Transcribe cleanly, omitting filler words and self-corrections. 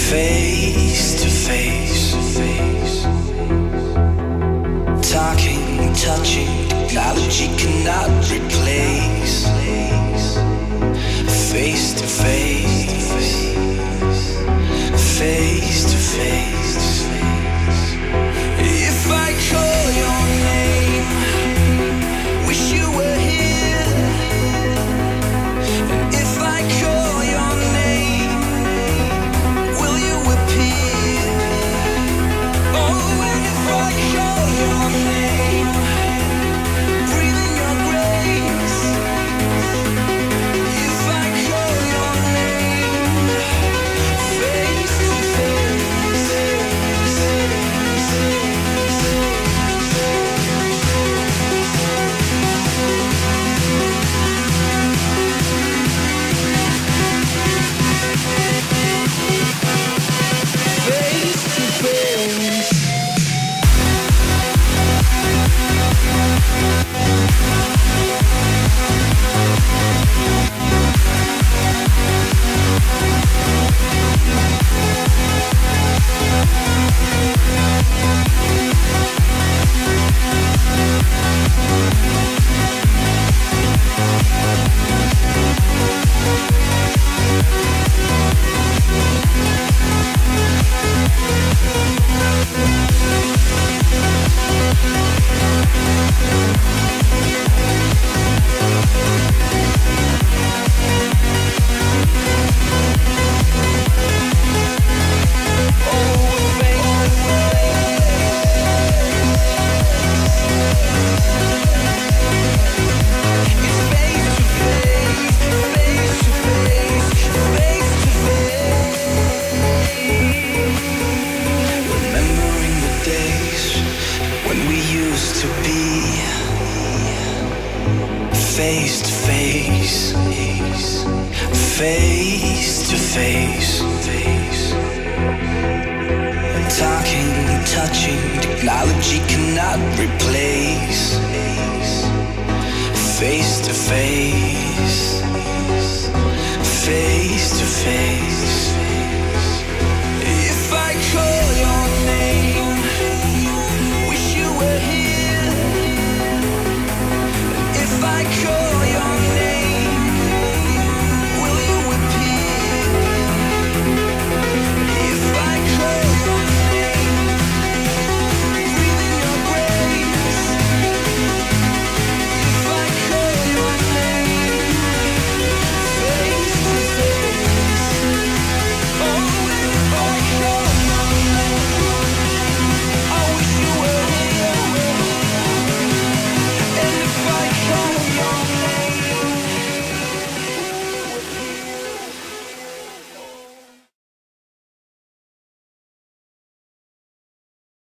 face to face. Talking, touching, technology cannot replace. Face to face, face to face. If I call your name, wish you were here. And if I call your name, will you appear? Oh, and if I call your name, breathe in your grace. If I call your name, face to face. Face to face, face to face. Talking, touching, technology cannot replace. Face to face.